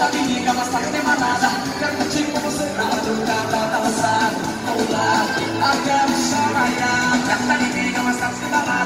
balada, me liga, mas tá tem manada. Quero curtir com você na madrugada, dançar, pular, até o sol raiar. Me liga, mas tá sem balada.